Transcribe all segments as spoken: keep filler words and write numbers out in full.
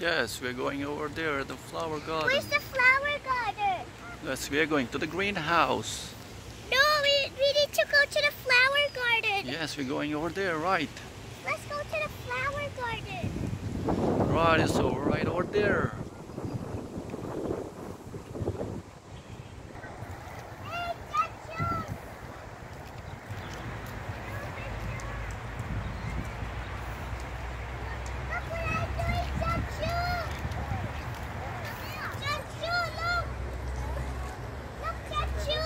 Yes, we're going over there, the flower garden. Where's the flower garden? Yes, we are going to the greenhouse. No, we, we need to go to the flower garden. Yes, we're going over there, right? Let's go to the flower garden. Right, it's over right over there. Hey, Chachu! Look what I'm doing, Chachu! Chachu, look! Look, Chachu!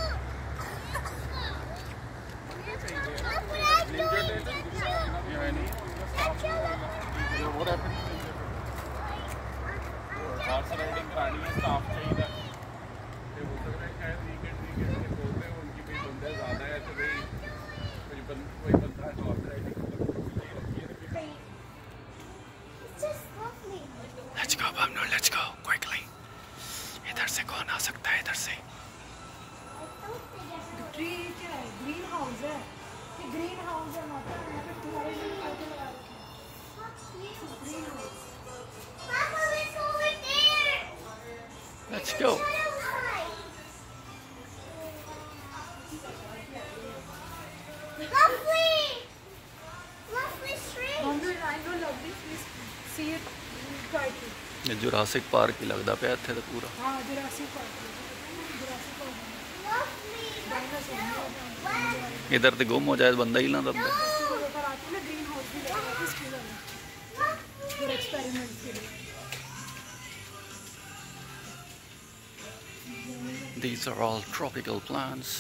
Look what I'm doing, Chachu! Chachu, look what I'm doing! What happened? Horse riding करानी है staff चाहिए तो हो सकता है शायद weekend weekend के बोलते हैं उनकी भी बंदे ज़्यादा है तो भाई कोई बंद कोई बंदा है horse riding It's just lovely. Let's go, Bamno, let's go, quickly. इधर से कौन आ सकता है इधर से? ट्री क्या है? ग्रीन हाउस है। ये ग्रीन हाउस है माता। यहाँ पे तुम्हारे लिए पौधे लगा रखे हैं। Greenhouse. Papa, let's go over there. Let's go. Lovely. Lovely street. Bamno, I know lovely. Please see it quietly. ये जुरासिक पार्क ही लगता पे थे तो पूरा. हाँ, Jurassic Park. Jurassic Park. Lovely. Dinosaur. इधर तो गुम हो जाए बंदा ही ना तब. तो देखो रात में ग्रीन हाउस भी लगा है इसके लिए। फिर एक्सपेरिमेंट के लिए। These are all tropical plants.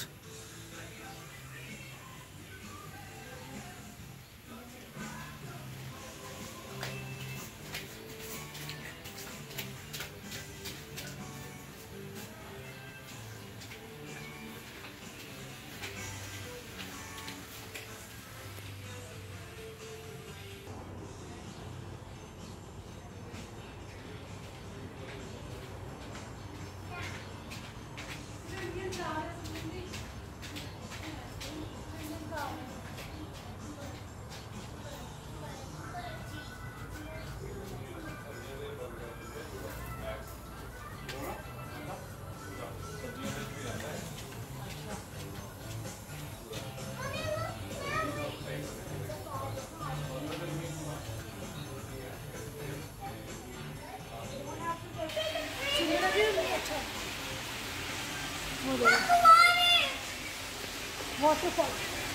Waterfall.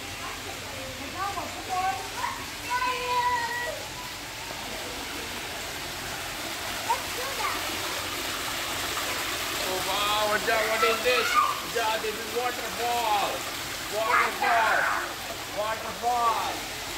Oh wow, Ajay, what is this? Ajay, this is waterfall. Waterfall. Waterfall.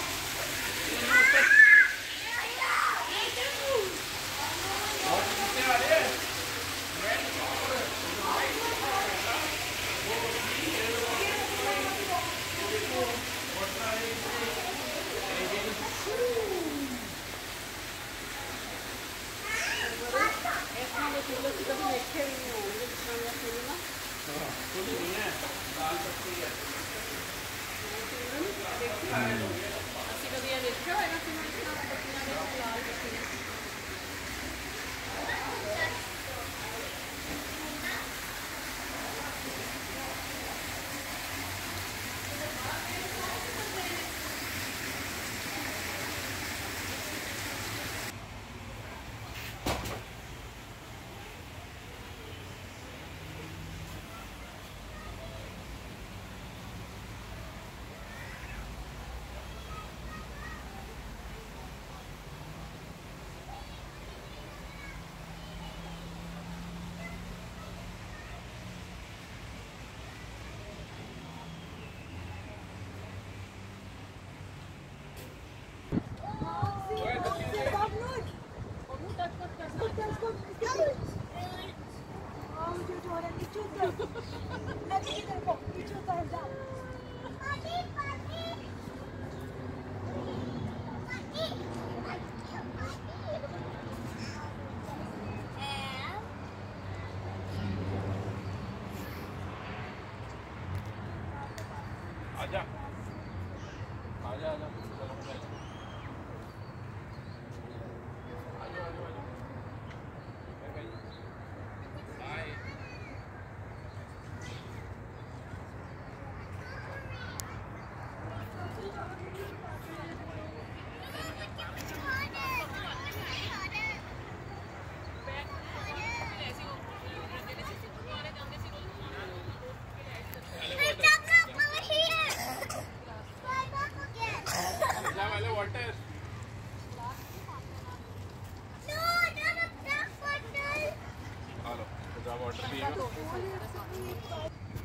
आजा आजा आजा वाटर पिएगा।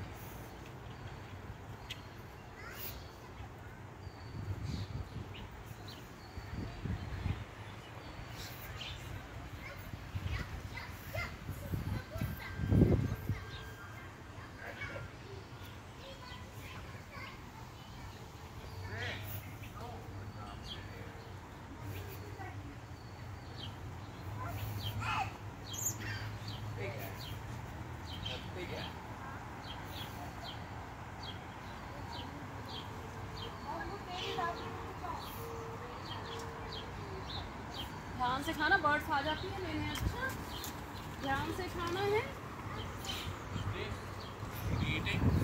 ध्यान से खाना, बर्ड्स आ जाती है लेने। अच्छा ध्यान से खाना है। Eating.